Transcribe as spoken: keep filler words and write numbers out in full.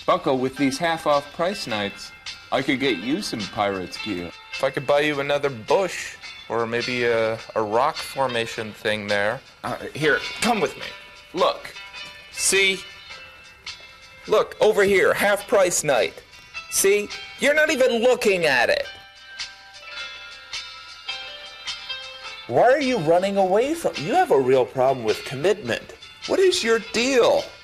Bucko, with these half-off price nights, I could get you some Pirates gear. If I could buy you another bush, or maybe a, a rock formation thing there. Uh, here, come with me. Look. See? Look, over here, half-price night. See? You're not even looking at it. Why are you running away from... You have a real problem with commitment. What is your deal?